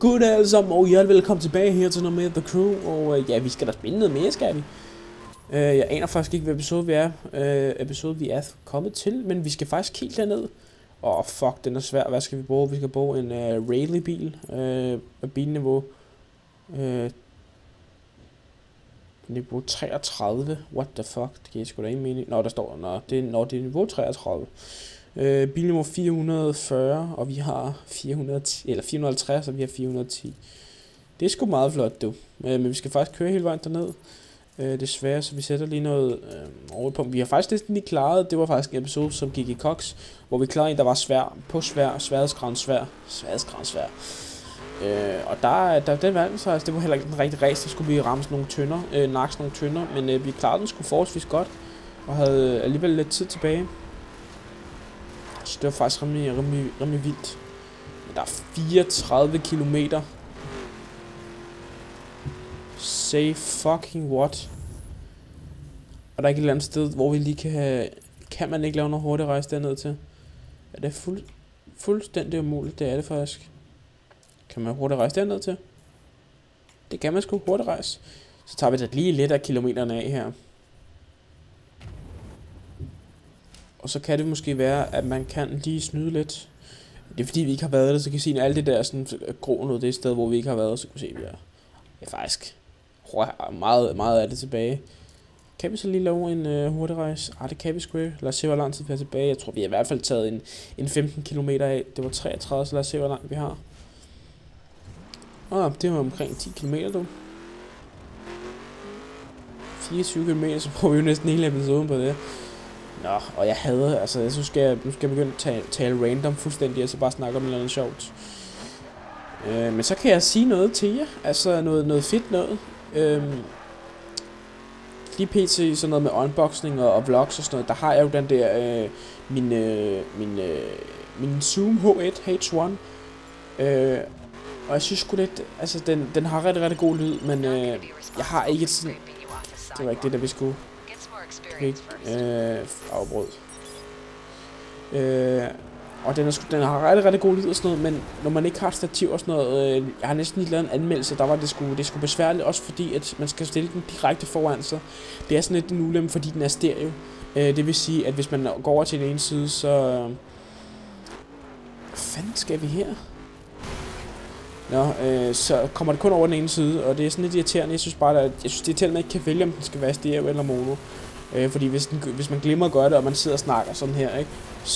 Goddag alle sammen, og hjertelig velkommen tilbage her til noget med The Crew. Og ja, vi skal da spille noget mere, skal vi? Jeg aner faktisk ikke, hvad episode vi er kommet til, men vi skal faktisk helt derned. Fuck, den er svær. Hvad skal vi bruge? Vi skal bruge en Rayleigh-bil af bilniveau. Niveau 33. What the fuck? Det giver sgu da ingen mening. Nå, der står, det er niveau 33. Bilniveau 440, og vi har 410, eller 450, og vi har 410. Det er sgu meget flot, du. Men vi skal faktisk køre hele vejen derned. Desværre, så vi sætter lige noget overpunkt. Vi har faktisk næsten lige klaret, det var faktisk en episode, som gik i koks, hvor vi klarede en, der var svær, sværhedsgrad svær. Og den vandt så, altså, det var heller ikke den rigtige race, der skulle vi ramme sådan nogle tønder, nakse nogle tønder, men vi klarede den sgu forholdsvis godt, og havde alligevel lidt tid tilbage. Så det var faktisk rimelig vildt. Men der er 34 kilometer. Say fucking what? Og der er ikke et eller andet sted, hvor vi lige kan have... Kan man ikke lave noget hurtigt rejse derned til? Ja, det er fuldstændig umuligt, det er det faktisk. Kan man hurtigt rejse derned til? Det kan man sgu hurtigt rejse. Så tager vi da lige lidt af kilometerne af her. Og så kan det måske være, at man kan lige snyde lidt. Det er fordi vi ikke har været der, så kan vi se, at alt det der sådan grå noget, det er et sted, hvor vi ikke har været, så kan vi se, at vi er faktisk meget af det tilbage. Kan vi så lige lave en hurtig rejse? Det kan vi sgu ikke. Lad os se, hvor lang tid vi har tilbage. Jeg tror, vi har i hvert fald taget en 15 km af. Det var 33, så lad os se, hvor langt vi har. Det var omkring 10 km, du. 24 km, så prøver vi jo næsten hele episoden på det. Nå, og jeg hader, altså nu skal jeg begynde at tale random fuldstændig, og så bare snakke om noget sjovt. Men så kan jeg sige noget til jer, altså noget fedt noget. Lige pt. Sådan noget med unboxing og vlogs og sådan noget, der har jeg jo den der, min Zoom H1 H1. Og jeg synes sgu lidt, altså den har rigtig god lyd, men jeg har ikke et sådan, det var ikke det der vi skulle. Afbrød. Og den har rigtig god lyd og sådan noget, men når man ikke har et stativ og sådan noget, jeg har næsten lige lavet en anmeldelse, der var det sgu besværligt, også fordi at man skal stille den direkte foran sig. Det er sådan lidt en ulempe, fordi den er stereo. Det vil sige, at hvis man går over til den ene side, så... Hvad fanden skal vi her? Nå, så kommer det kun over den ene side, og det er sådan lidt irriterende. Jeg synes bare, at det er irriterende, at man ikke kan vælge, om den skal være stereo eller mono. Fordi hvis man glemmer at gøre det, og man sidder og snakker sådan her, ikke,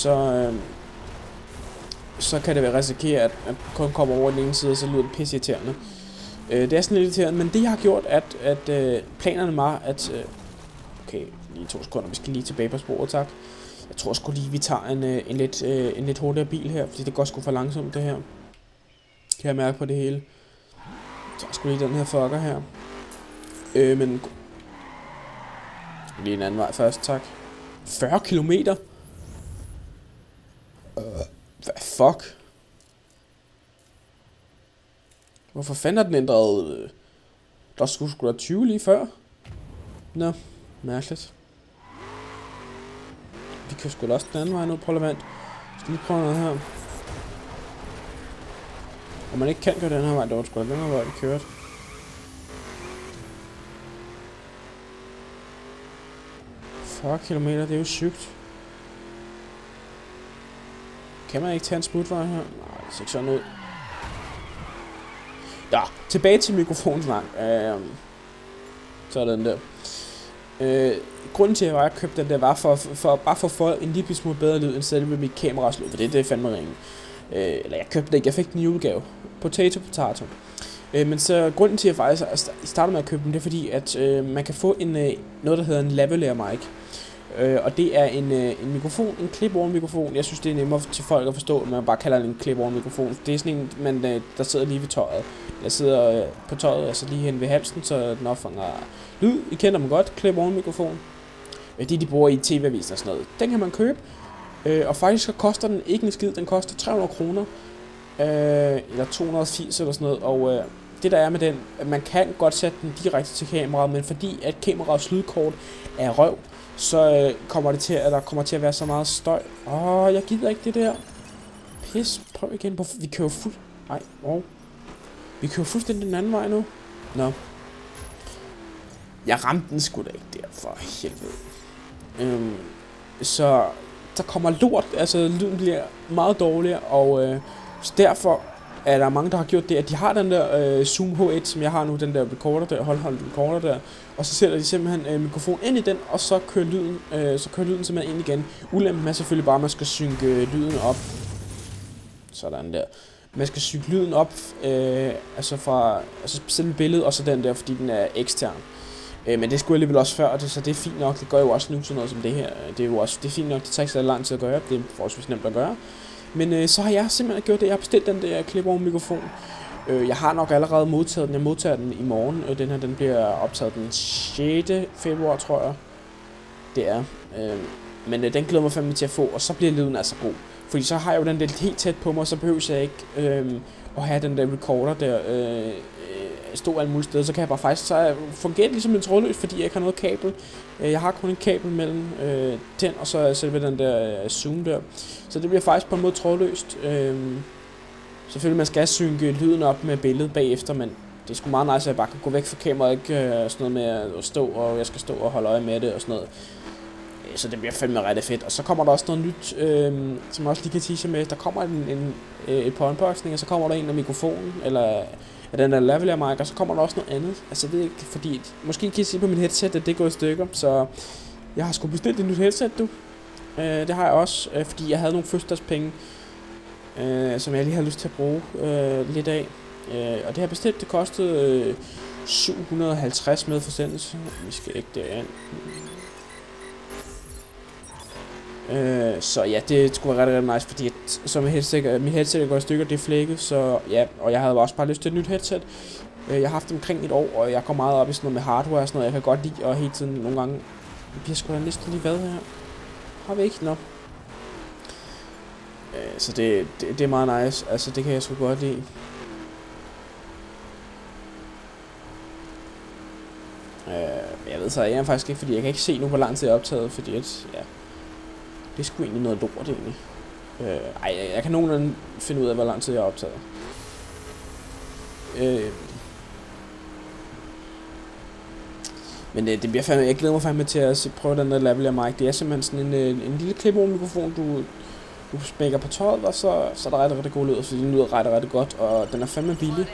så kan det være risikere, at man kun kommer over den ene side, og så lyder det pisse irriterende. Det er sådan lidt irriterende, men det har gjort, at planerne var, at... okay, lige 2 sekunder, vi skal lige tilbage på sporet, tak. Jeg tror sgu lige, vi tager en lidt hurtigere bil her, fordi det går sgu for langsomt, det her. Kan jeg mærke på det hele. Jeg tager sgu lige den her fucker her. Men... lige en anden vej først, tak. 40 kilometer? Hvad fuck? Hvorfor fanden har den ændret? Der skulle sgu da 20 lige før. Nå, mærkeligt. Vi kan sgu da også den anden vej ned, parlament. Skal lige prøve noget her. Og man ikke kan gøre den her vej, det var sgu da den her vej, vi kørte. Kilometer, det er jo sygt. Kan man ikke tage en smutvej her? Nej, det ser ikke sådan ud. Ja, tilbage til mikrofonsnak. Sådan der. Grunden til, at jeg købte den der, var for bare for folk en lille smule bedre lyd, end selve mit kamera's lyd, for det er fandme ringe. Eller jeg købte det ikke, jeg fik den i julegave. Potato. Men så grunden til, at jeg faktisk starter med at købe den, det er fordi, at man kan få noget, der hedder en lavalier mic. Og det er en mikrofon, en clip-on mikrofon. Jeg synes, det er nemmere til folk at forstå, at man bare kalder den en clip-on mikrofon. Det er sådan en, der sidder lige ved tøjet. Jeg sidder på tøjet, altså lige hen ved halsen, så den opfanger lyd. I kender dem godt, clip-on mikrofon. Det de bruger i tv-aviser og sådan noget. Den kan man købe. Og faktisk så koster den ikke en skid, den koster 300 kroner. Eller 280 eller sådan noget. Og det der er med den, at man kan godt sætte den direkte til kameraet, men fordi at kameraets lydkort er røv, så kommer det til, at der kommer til at være så meget støj. Jeg gider ikke det der. Pis, prøv igen. Vi kører fuld. Nej, Vi kører fuldstændig den anden vej nu. Nå. Jeg ramte den sgu da ikke der, for helvede. Så der kommer lort, altså lyden bliver meget dårligere, og så derfor er der mange, der har gjort det, at de har den der Zoom H1, som jeg har nu, den der recorder der, holdholdt recorder der, og så sætter de simpelthen mikrofon ind i den, og så kører lyden simpelthen ind igen. Ulempen er selvfølgelig bare, at man skal synke lyden op. Sådan der. Man skal synke lyden op, altså fra selve billedet, og så den der, fordi den er ekstern. Men det skulle jeg alligevel også før, så det er fint nok. Det gør jo også nu sådan noget som det her. Det er fint nok, det tager ikke så lang tid at gøre. Det er forholdsvis nemt at gøre. Men så har jeg simpelthen gjort det. Jeg har bestilt den der clip-over mikrofon. Jeg har nok allerede modtaget den. Jeg modtager den i morgen. Den her, den bliver optaget den 6. februar, tror jeg. Det er. Men den glæder mig fandme til at få, og så bliver lyden altså god. Fordi så har jeg jo den der helt tæt på mig, så behøver jeg ikke at have den der recorder der stå alle mulige steder. Så kan jeg bare faktisk, så fungerer det ligesom en trådløs, fordi jeg ikke har noget kabel. Jeg har kun en kabel mellem den og så selve den der Zoom der. Så det bliver faktisk på en måde trådløst. Selvfølgelig man skal synke lyden op med billedet bagefter, men det er sgu meget nice, at jeg bare kan gå væk fra kameraet, ikke sådan noget med at stå, og jeg skal stå og holde øje med det og sådan noget. Så det bliver fandme rigtig fedt. Og så kommer der også noget nyt, som jeg også lige kan tease med. Der kommer et par unboxing, og så kommer der en af mikrofonen, eller af den der lavalier mic, og så kommer der også noget andet. Altså det er ikke, fordi måske kan I se på mit headset, at det går i stykker, så jeg har sgu bestilt et nyt headset, du. Det har jeg også, fordi jeg havde nogle fødselsdagspenge, som jeg lige har lyst til at bruge lidt af. Og det her bestilt, det kostede 750 med forsendelse. Vi skal ikke derind. Så ja, det skulle være rigtig nice, fordi så mit headset går i stykker, det er flækket, så ja, og jeg havde også bare lyst til et nyt headset. Jeg har haft det omkring et år, og jeg går meget op i sådan noget med hardware og sådan noget, jeg kan godt lide, og hele tiden nogle gange, vi har sgu da næsten lige været her. Har vi ikke? Nå. Så det er meget nice, altså det kan jeg sgu godt lide. Jeg ved så, jeg er faktisk ikke, fordi jeg kan ikke se nu, hvor lang tid jeg er optaget, fordi at, ja, det er sgu egentlig noget lort egentlig. Jeg kan nogenlunde finde ud af, hvor lang tid jeg er optaget. Men det bliver fandme, jeg glæder mig fandme til at prøve den der lavalier mic. Det er simpelthen sådan en lille clip-over mikrofon, du smækker på tøjet, og så er der rigtig god lyd, fordi den lyder rigtig godt, og den er fandme billig.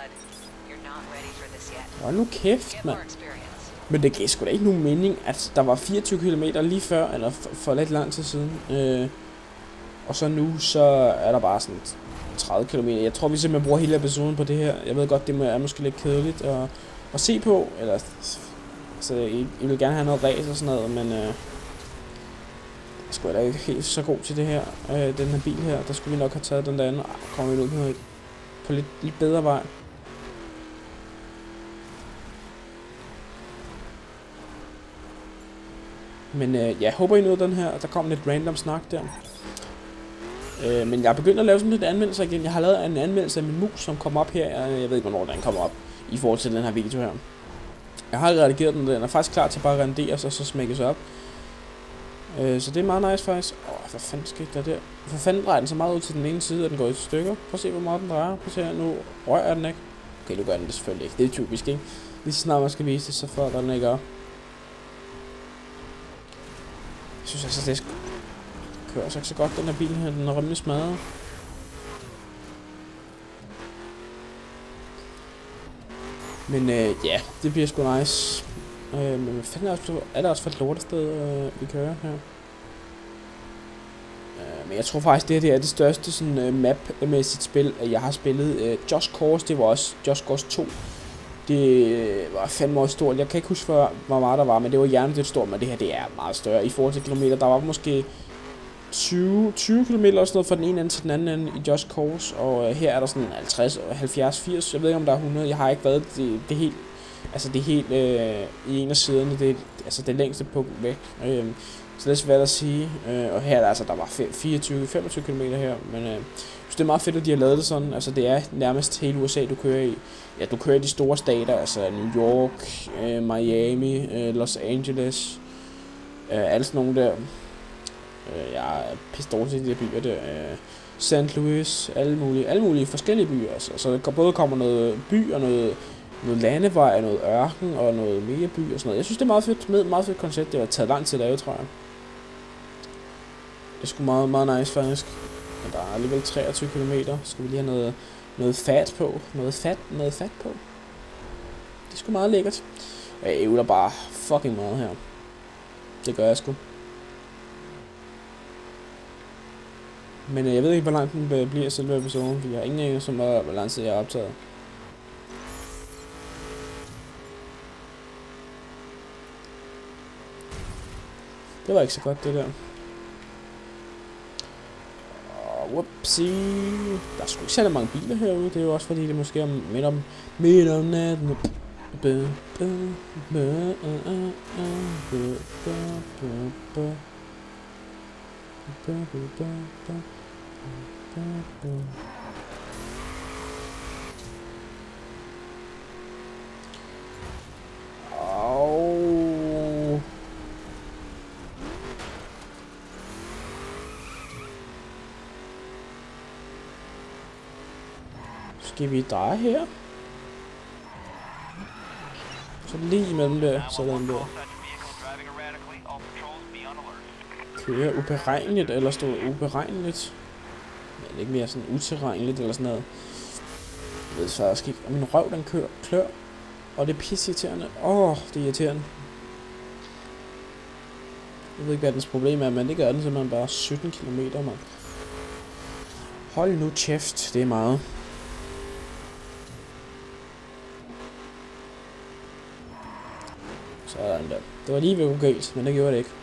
Hold nu kæft, mand. Men det gav sgu da ikke nogen mening, at der var 24 km lige før, eller for lidt lang tid siden. Og så nu, så er der bare sådan 30 km. Jeg tror, vi simpelthen bruger hele episoden på det her. Jeg ved godt, det er måske lidt kedeligt at se på. Eller, så jeg vil gerne have noget ræs og sådan noget, men jeg skulle da ikke helt så god til det her. Den her bil her, der skulle vi nok have taget den der anden. Kommer vi ud på lidt bedre vej. Men jeg håber I nåede den her. Der kom lidt random snak der. Men jeg er begyndt at lave sådan lidt anmeldelser igen. Jeg har lavet en anmeldelse af min mus, som kom op her. Jeg ved ikke, hvornår den kommer op i forhold til den her video her. Jeg har redigeret den. Den er faktisk klar til bare at renderes og så smækkes op. Så det er meget nice faktisk. Hvad fanden skete der? For fanden drejer den så meget ud til den ene side, at den går i stykker. Prøv at se, hvor meget den drejer. Prøv at se her. Nu rører den ikke. Okay, nu gør den det selvfølgelig ikke. Det er typisk, ikke? Lige så snart man skal vise det, så får den ikke op. Jeg synes altså, det kører så ikke så godt, den her bil her. Den er rimelig smadret. Men ja, det bliver sgu nice. Men hvad fanden er der også for et lortested, vi kører her? Men jeg tror faktisk, det her er det største sådan, map-mæssigt spil, jeg har spillet. Just Cause, det var også Just Cause 2. Det var fandme også stort. Jeg kan ikke huske, hvor meget der var, men det var hjernedødt stort, men det her det er meget større i forhold til kilometer. Der var måske 20 km eller sådan noget fra den ene ende til den anden ende i Just Cause, og her er der sådan 50, 70, 80, jeg ved ikke om der er 100, jeg har ikke været det helt, altså det er helt i en af siderne, det er altså det længste punkt væk, så det er svært at sige, og her er der altså, der var 24-25 km her, men det er meget fedt, at de har lavet det sådan, altså det er nærmest hele USA, du kører i. Ja, du kører i de store stater, altså New York, Miami, Los Angeles, alle sådan nogle der. Jeg er pisse dårlig til de her byer der. St. Louis, alle mulige forskellige byer. Altså. Så der både kommer noget by og noget landevej, og noget ørken og noget mere by og sådan noget. Jeg synes, det er meget fedt koncept. Det har taget lang tid at lave, tror jeg. Det er sgu meget nice, faktisk. Men der er alligevel 23 km. Skal vi lige have noget fat på. Noget fat på. Det er sgu meget lækkert. Jeg ævler bare fucking meget her. Det gør jeg sgu. Men jeg ved ikke, hvor langt den bliver selve episoden. Vi har ingen anelse om, hvor lang tid jeg har optaget. Det var ikke så godt, det der. Whoopsie. Der er sgu ikke særlig mange biler herude. Det er jo også fordi, det måske er midt om natten. Skal vi dreje her? Så lige imellem der, sådan der. Kører uberegneligt, eller står uberegneligt? Men ikke mere sådan utilregneligt, eller sådan noget. Jeg ved faktisk ikke. Min røv, den klør. Og det er pisseirriterende. Det er irriterende. Jeg ved ikke, hvad dens problem er, men det gør den simpelthen bare 17 km, mand. Hold nu kæft, det er meget. Sådan der. Det var lige ved galt, men det gjorde det ikke.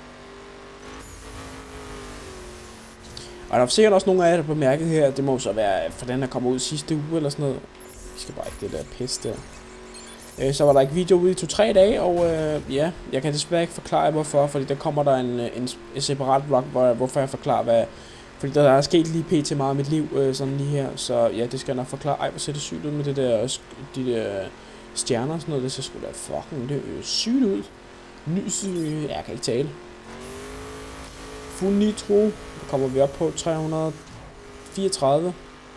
Og der er sikkert også nogle af jer, der bemærket her, at det må så være, for den der kommer ud sidste uge eller sådan noget. Vi skal bare ikke det der pis der. Så var der ikke video ude i 2-3 dage, og ja, jeg kan desværre ikke forklare hvorfor, fordi der kommer der en separat vlog, hvorfor jeg forklarer, hvad... Fordi der er sket lige pt. Meget i mit liv, sådan lige her, så ja, det skal jeg nok forklare. Ej, hvor ser det sygt ud med det der, de der stjerner og sådan noget, det ser sgu da fucking det sygt ud. Jeg kan ikke tale. Fuld nitro, der kommer vi op på 334.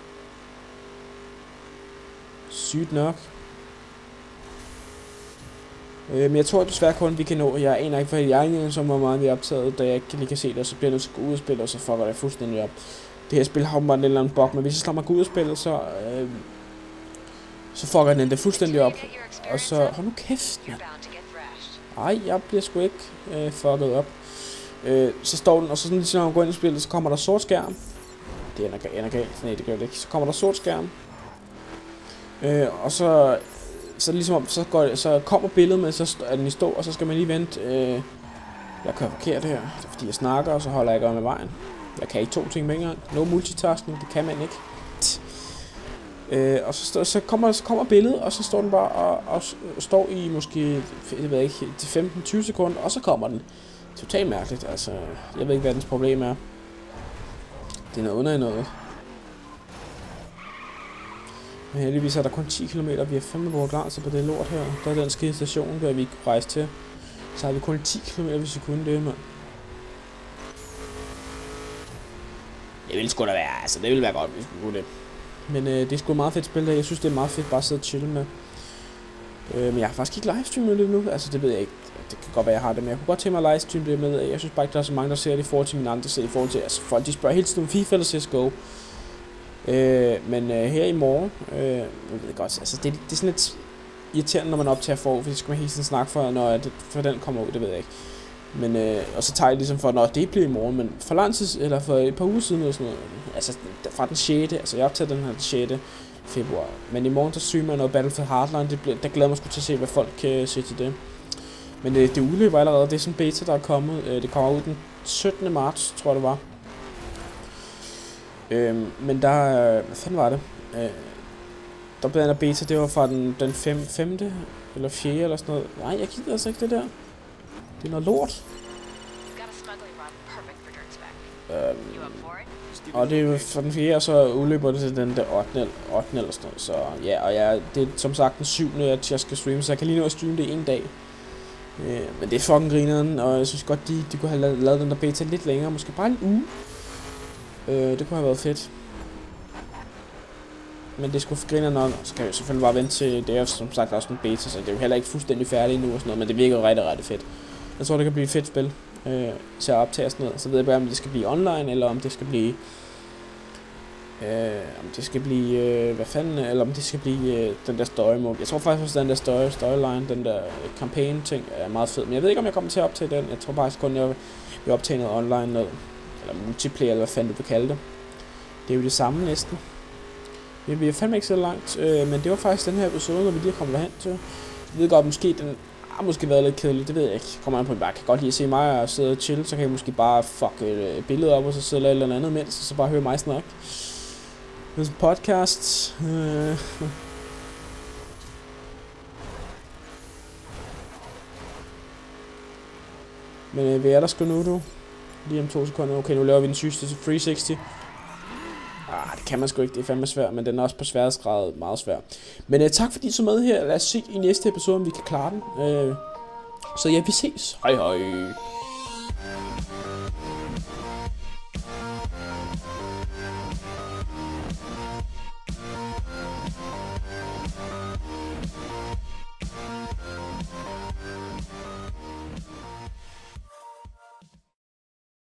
Sygt nok. Men jeg tror desværre kun, vi kan nå. Jeg aner ikke, for jeg er ikke som hvor meget vi er optaget, da jeg ikke lige kan se det, og så bliver jeg nødt til at gå ud og spille, og så fucker det fuldstændig op. Det her spil har bare en eller anden bug, men hvis jeg slår mig gå ud og spille, så fucker den det fuldstændig op. Og så... Hold nu kæft, mand. Ej, jeg bliver sgu ikke fucket op. Så står den, og så sådan lige når man går ind i spillet, så kommer der sort skærm. Det ender galt. Nej, det gør det ikke. Så kommer der sort skærm. Og så ligesom om, så kommer billedet med, så er den i stå, og så skal man lige vente. Jeg kører forkert her, det er fordi jeg snakker, og så holder jeg ikke med vejen. Jeg kan ikke 2 ting med en gang. No multitasking, det kan man ikke. Og så kommer billedet, og så står den bare og står i måske, jeg ved ikke, 15-20 sekunder, og så kommer den. Totalt mærkeligt, altså. Jeg ved ikke, hvad dens problem er. Det er noget under i noget. Men heldigvis er der kun 10 km. Vi har fandme brugt lang tid på det lort her. Der er den skide station, der vi kunne rejse til. Så har vi kun 10 km, hvis vi kunne det, mand. Det ville sgu da være, altså det ville være godt, hvis vi kunne det. Men det er sgu meget fedt spil der. Jeg synes, det er meget fedt bare at sidde og chille med. Men jeg har faktisk ikke livestreamet det nu. Altså det ved jeg ikke. Det kan godt være, jeg har det, men jeg kunne godt tænke mig at livestreame det med. Jeg synes bare ikke, der er så mange, der ser det i forhold til mine andre ser i forhold til. Altså folk, de spørger hele tiden om FIFA eller CSGO. Men her i morgen, jeg ved godt, altså det er sådan lidt irriterende, når man optager for, fordi det skal man hele tiden snakke for, når for den kommer ud, det ved jeg ikke. Men, og så tager jeg ligesom for, når det bliver i morgen, men for lang tid, eller for et par uger siden, eller sådan noget, altså fra den 6. Altså jeg optager den her den 6. februar, men i morgen, der streamer jeg noget Battlefield Hardline, der glæder mig sgu til at se, hvad folk kan se til det. Men det udløber allerede, det er sådan en beta, der er kommet, det kommer ud den 17. marts, tror jeg det var. Men der, hvad fanden var det? Der blev en beta, det var fra den 5. eller 4. eller sådan noget. Nej, jeg gider altså ikke det der. Det er noget lort. Og det er jo fra den 4. så udløber det til den der 8. eller sådan noget. Så ja, og det er som sagt den 7. at jeg skal streame, så jeg kan lige nå at streame det i en dag. Men det er fucking grineren, og jeg synes godt, de kunne have lavet den der beta lidt længere, måske bare en uge. Det kunne have været fedt. Men det skulle grine nok, så kan jeg selvfølgelig bare vente til, det er som sagt også en beta, så det er jo heller ikke fuldstændig færdigt endnu og sådan noget, men det virker jo rigtig fedt. Jeg tror det kan blive et fedt spil til at optage og sådan noget, så ved jeg bare om det skal blive online, eller om det skal blive, hvad fanden, eller om det skal blive den der story mode. Jeg tror faktisk også den der storyline, den der campaign ting er meget fed, men jeg ved ikke om jeg kommer til at optage den. Jeg tror faktisk kun jeg vil optage noget online, noget, eller multiplayer, eller hvad fanden du vil kalde det. Det er jo det samme næsten. Vi er fandme ikke så langt, men det var faktisk den her episode, når vi lige kommer derhen til. Jeg ved godt, måske den har måske været lidt kedelig, det ved jeg ikke. Kommer an på, at jeg kan godt lide at se mig og sidde og chill, så kan jeg måske bare fuck et billede op, og så sidde eller andet mens, og så bare høre mig snakke. Det er en podcast. Men hvad er der sgu nu, du? Lige om 2 sekunder. Okay, nu laver vi den sygeste til 360. Det kan man sgu ikke, det er fandme svært, men den er også på sværhedsgrad meget svær. Men tak fordi I så med her, lad os se i næste episode, om vi kan klare den. Så ja, vi ses. Hej hej.